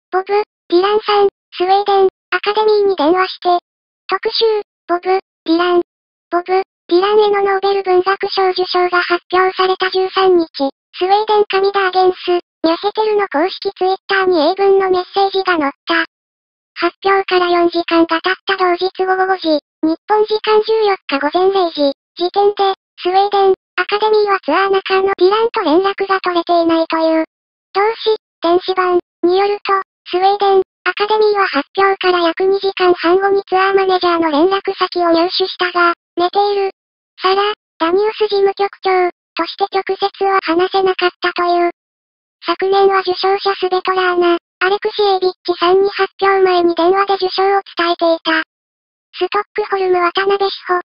ボブ・ディランさん、スウェーデン、アカデミーに電話して。特集、ボブ・ディラン。ボブ・ディランへのノーベル文学賞受賞が発表された13日、スウェーデン紙ダーゲンス、ニャヘテルの公式ツイッターに英文のメッセージが載った。発表から4時間が経った同日午後5時、日本時間14日午前0時、時点で、スウェーデン、アカデミーはツアー中のディランと連絡が取れていないという。同誌、電子版によると、スウェーデン、アカデミーは発表から約2時間半後にツアーマネージャーの連絡先を入手したが、寝ている。サラ・ダニウス事務局長、として直接は話せなかったという。昨年は受賞者スベトラーナ、アレクシエービッチさんに発表前に電話で受賞を伝えていた。ストックホルム渡辺志保、